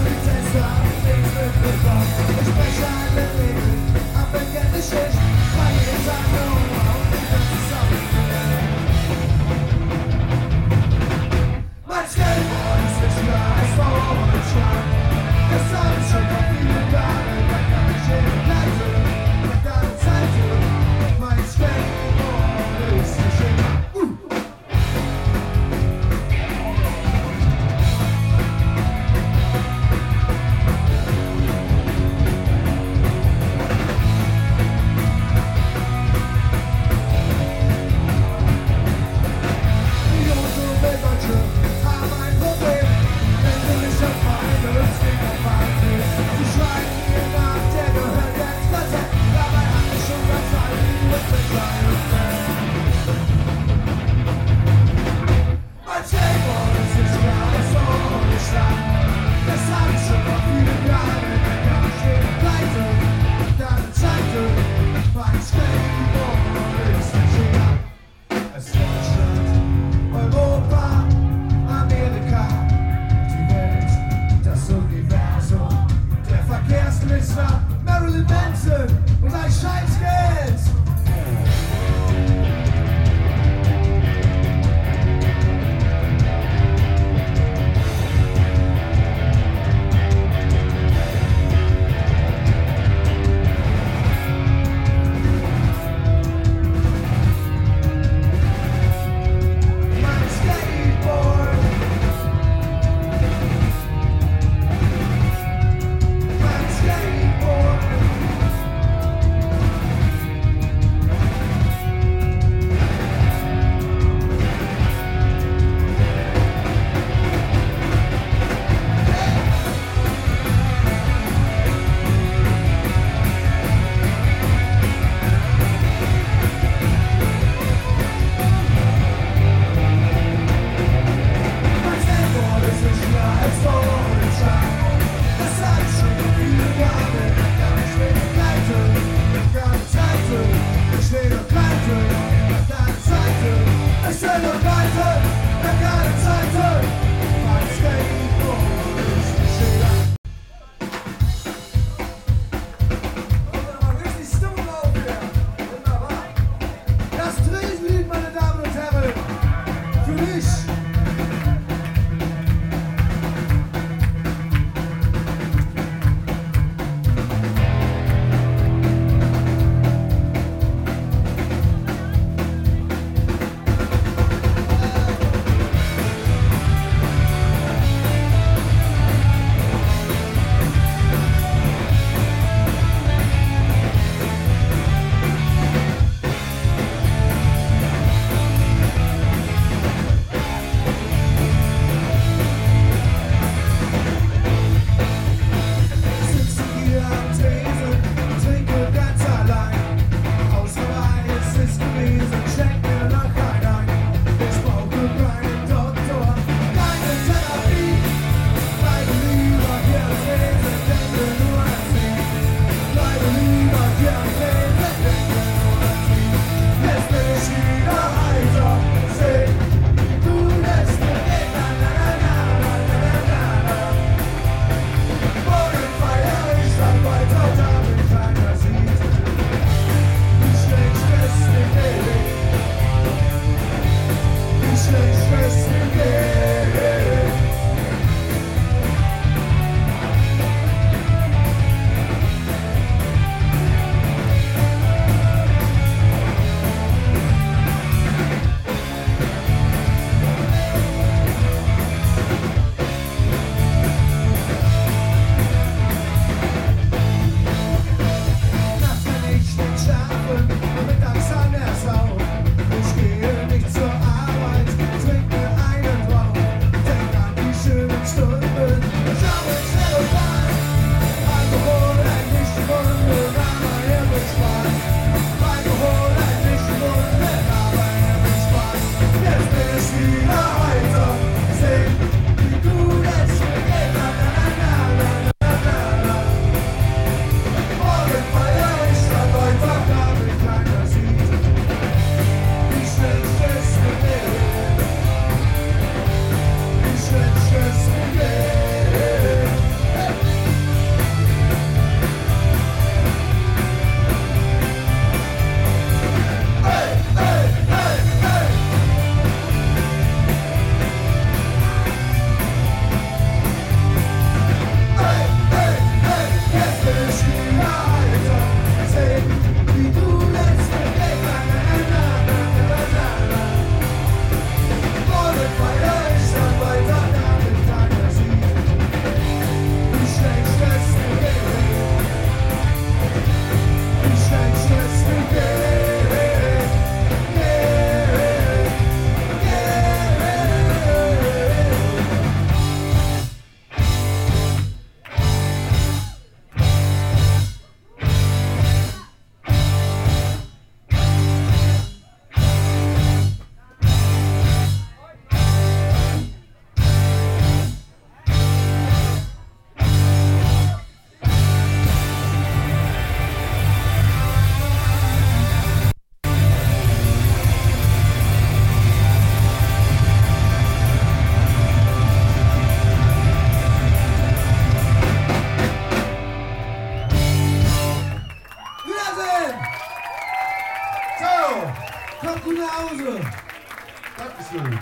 Kommt gut nach Hause! Dankeschön.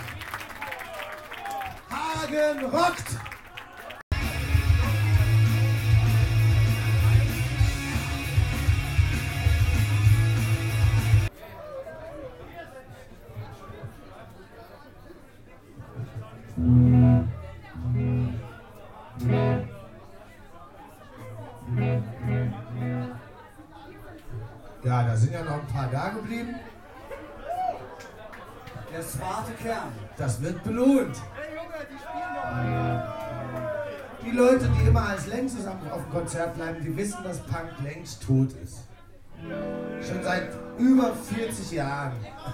Hagen rockt! Ja, da sind ja noch ein paar da geblieben. Der smarte Kern. Das wird belohnt. Die Leute, die immer als längstes auf dem Konzert bleiben, die wissen, dass Punk längst tot ist. Schon seit über 40 Jahren.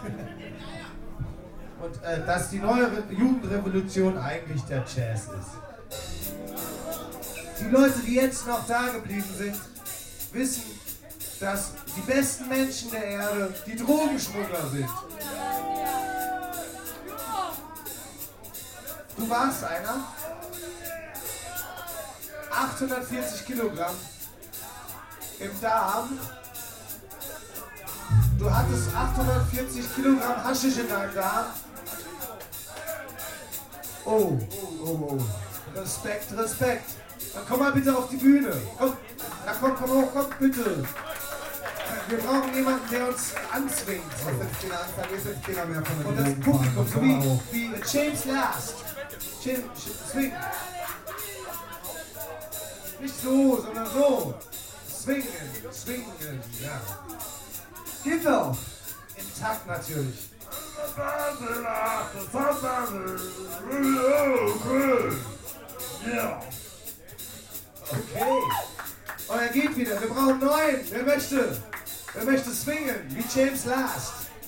Und dass die neue Jugendrevolution eigentlich der Jazz ist. Die Leute, die jetzt noch da geblieben sind, wissen, dass die besten Menschen der Erde die Drogenschmuggler sind. Du warst einer? 840 Kilogramm im Darm. Du hattest 840 Kilogramm Haschisch in deinem Darm. Oh, oh, oh. Respekt, Respekt. Dann komm mal bitte auf die Bühne. Komm, na komm, komm hoch, komm bitte. Wir brauchen jemanden, der uns anzwingt. Und das Publikum, so wie James Last. Swing. Nicht so, sondern so. Swingen, swingen, ja. Geht doch. Im Takt natürlich. Ja. Okay. Oh, er geht wieder. Wir brauchen neun. Wer möchte swingen? Wie James Last.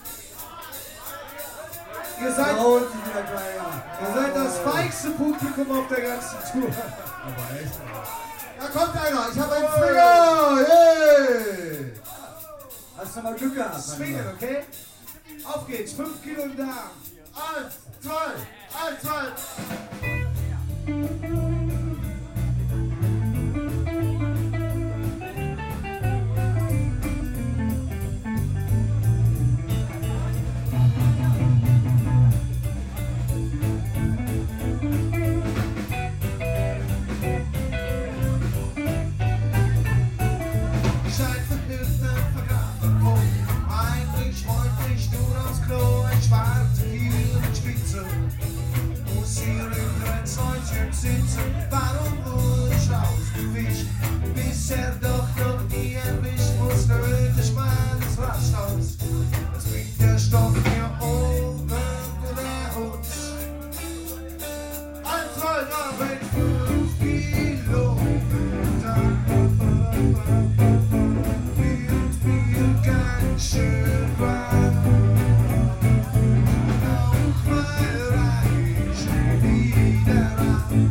Ihr seid das feigste Publikum auf der ganzen Tour. Aber echt. Da kommt einer. Ich habe einen Swinger. Hey. Hast du mal Glück gehabt? Swingen, okay? Auf geht's. 5 Kilo im Darm. 1, 2, 1, 2. Warum wurde ich rausgewischt? Bisher doch noch nie erwischt, muss nötig mal das Rasch aus. Das bringt der Stoff hier oben oder uns. 1, 2, 3, 5 Kilo wird mir ganz schön warm. Auch mal reich wieder an.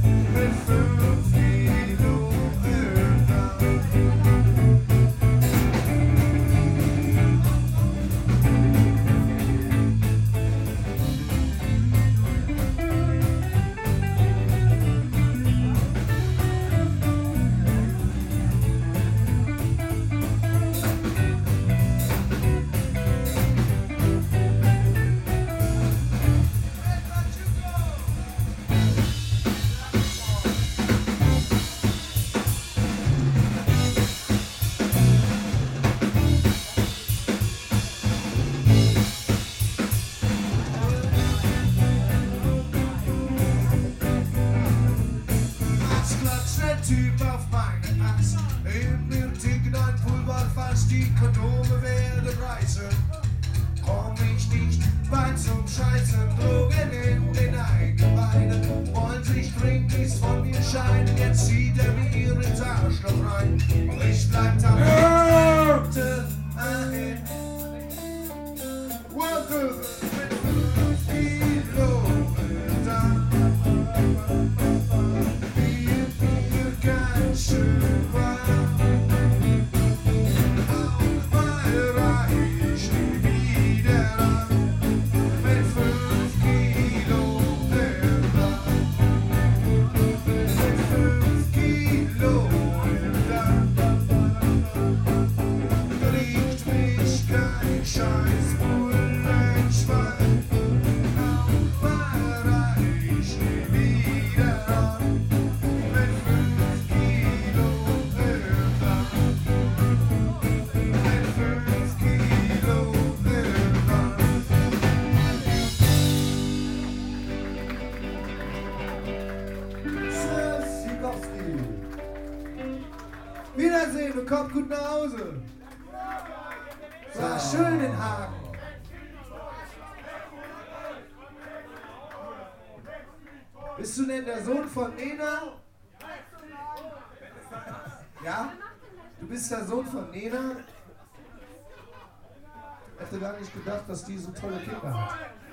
Typ auf meinen Ast. In mir ticken ein Pulver, fast die Kondome werden reißen. Komm ich nicht weit zum Scheißen, Drogen in den Eingeweiden. Wollen sich Drinkies von mir scheiden, jetzt zieht er mir ins Arschloch rein. Und ich bleib da Worte ahead. Worte mit 5 Kilo da. Schön war, auch mal reich wieder an, mit 5 Kilo im Darm, mit 5 Kilo im Darm, riecht mich kein Schein. und kommt gut nach Hause. Es war schön in Hagen. Bist du denn der Sohn von Nena? Ja? Du bist der Sohn von Nena? Ich hätte gar nicht gedacht, dass die so tolle Kinder hat.